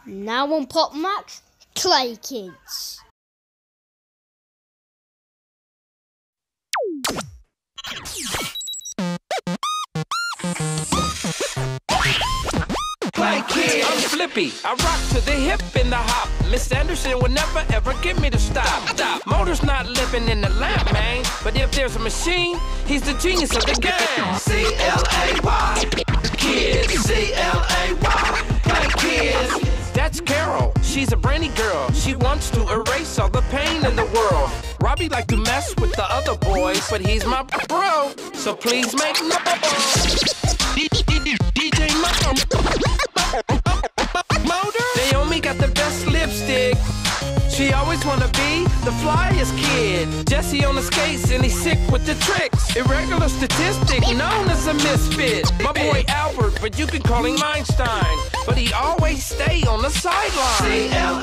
Now on Pop Max, Clay Kids. Clay Kids. I'm Flippy. I rock to the hip and the hop. Miss Anderson will never ever get me to stop. Motor's not living in the lamp, man. But if there's a machine, he's the genius of the game. C-L-A-Y. Kids. C-L-A-Y. Clay Kids. That's Carol. She's a brainy girl. She wants to erase all the pain in the world. Robbie like to mess with the other boys, but he's my bro. So please make noise. DJ Motor. Naomi got the best lipstick. She always wanna be the flyest kid. Jesse on the skates and he's sick with the tricks. Irregular statistic, known as a misfit. My boy Albert, but you can call him Einstein. But he always stay on the sideline.